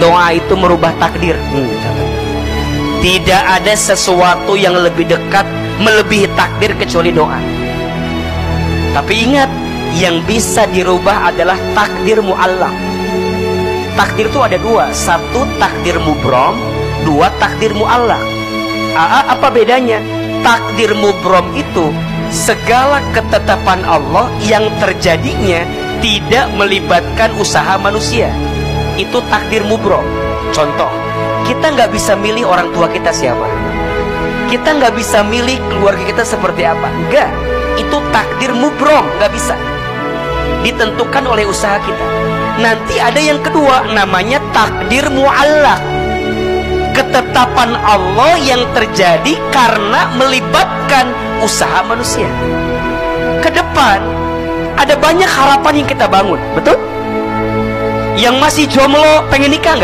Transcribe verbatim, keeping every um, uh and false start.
doa itu merubah takdir. Hmm, tidak ada sesuatu yang lebih dekat melebihi takdir kecuali doa. Tapi ingat, yang bisa dirubah adalah takdir mu'allaq. Takdir itu ada dua, satu takdir mubrom, dua takdir mu'allaq. Aa, apa bedanya? Takdir mubrom itu segala ketetapan Allah yang terjadinya tidak melibatkan usaha manusia. Itu takdir mubrom. Contoh, kita nggak bisa milih orang tua kita siapa, kita nggak bisa milih keluarga kita seperti apa. Enggak, itu takdir mubrom, nggak bisa, ditentukan oleh usaha kita. Nanti ada yang kedua, namanya takdir mu'allaq. Ketetapan Allah yang terjadi karena melibatkan usaha manusia. Ke depan ada banyak harapan yang kita bangun, betul? Yang masih jomblo pengen nikah nggak?